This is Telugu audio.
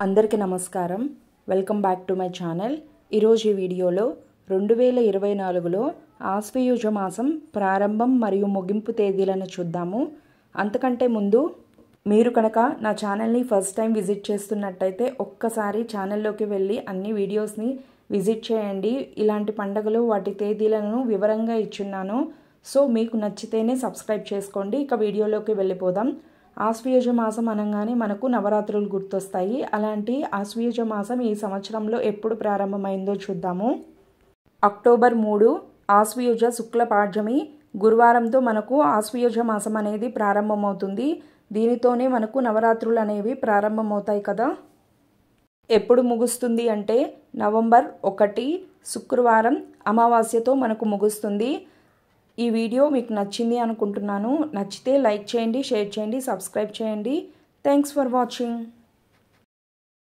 అందరికీ నమస్కారం. Welcome back to my channel. ఈరోజు ఈ వీడియోలో 2024లో ఆశ్వయుజ మాసం ప్రారంభం మరియు ముగింపు తేదీలను చూద్దాము. అంతకంటే ముందు మీరు కనుక నా ఛానల్ని ఫస్ట్ టైం విజిట్ చేస్తున్నట్టయితే ఒక్కసారి ఛానల్లోకి వెళ్ళి అన్ని వీడియోస్ని విజిట్ చేయండి. ఇలాంటి పండుగలు వాటి తేదీలను వివరంగా ఇచ్చున్నాను. సో మీకు నచ్చితేనే సబ్స్క్రైబ్ చేసుకోండి. ఇక వీడియోలోకి వెళ్ళిపోదాం. ఆశ్వయుజ మాసం అనగానే మనకు నవరాత్రులు గుర్తొస్తాయి. అలాంటి ఆశ్వయుజ మాసం ఈ సంవత్సరంలో ఎప్పుడు ప్రారంభమైందో చూద్దాము. అక్టోబర్ 3 ఆశ్వయుజ శుక్ల పాడ్యమి గురువారంతో మనకు ఆశ్వయుజ మాసం అనేది ప్రారంభమవుతుంది. దీనితోనే మనకు నవరాత్రులు అనేవి ప్రారంభమవుతాయి కదా. ఎప్పుడు ముగుస్తుంది అంటే నవంబర్ 1 శుక్రవారం అమావాస్యతో మనకు ముగుస్తుంది. ఈ వీడియో మీకు నచ్చింది అనుకుంటున్నాను. నచ్చితే లైక్ చేయండి, షేర్ చేయండి, సబ్స్క్రైబ్ చేయండి. Thanks for watching.